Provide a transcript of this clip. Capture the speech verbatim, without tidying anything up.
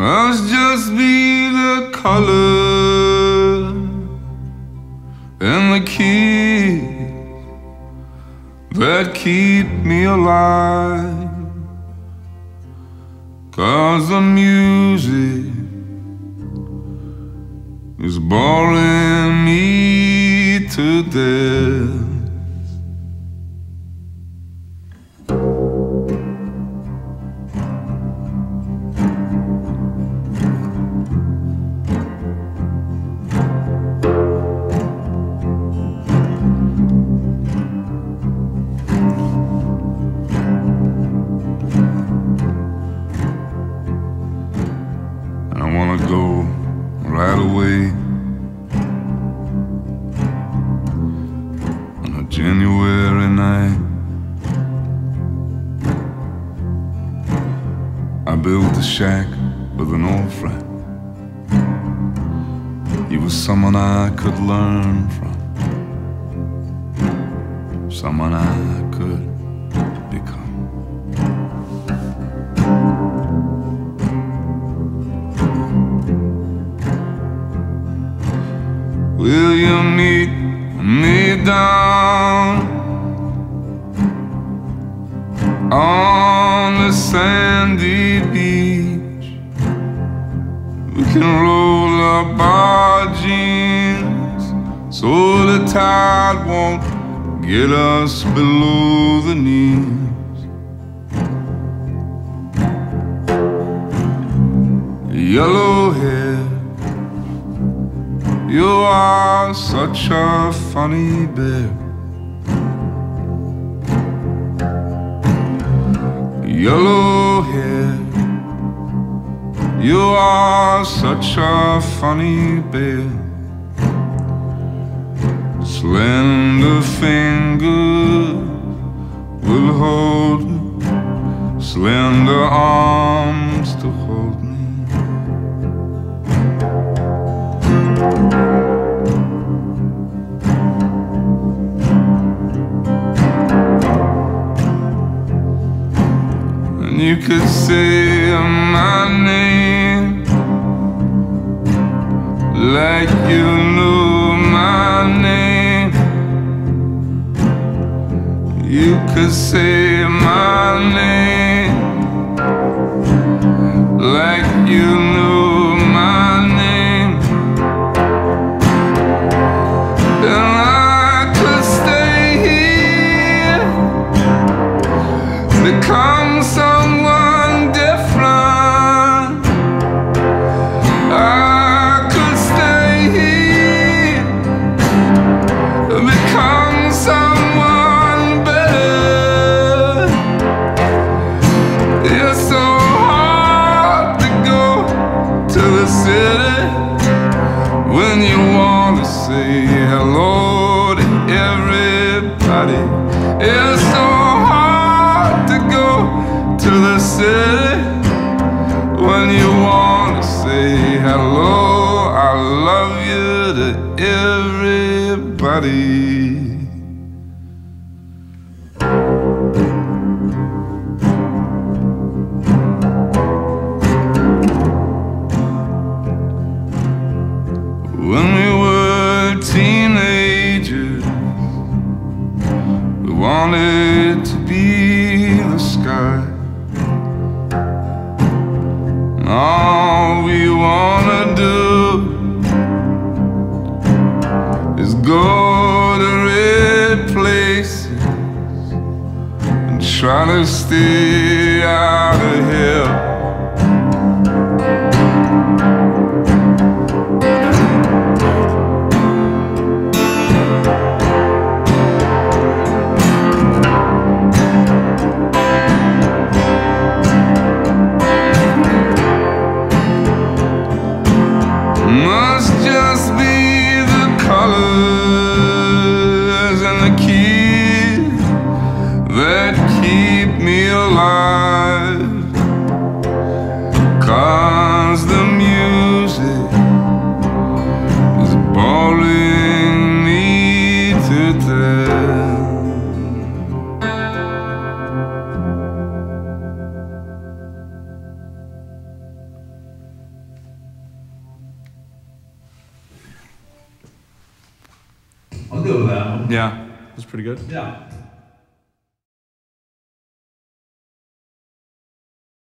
must just be the color and the keys that keep me alive. 'Cause the music is boring me to death. Right away on a January night, I built a shack with an old friend. He was someone I could learn from, someone I could become. Will you meet me down on the sandy beach? We can roll up our jeans so the tide won't get us below the knees. Yellow hair, you are such a funny bear. Yellow hair, you are such a funny bear. Slender fingers will hold me, slender arms to hold me. And you could say my name like you knew my name. You could say my name like you knew my name. And I could stay here, become someone different. I could stay here, become someone better. It's so hard to go to the city when you wanna say hello to everybody. It's so hard to go to the city when you wanna say hello, I love you to everybody. When we were teenagers, we wanted to be the sky. And all we wanna do is go to red places and try to stay out of here. Must just be the colors and the keys that keep me alive. 'Cause the music is boring me to death. feel that one. Yeah, that's pretty good. Yeah.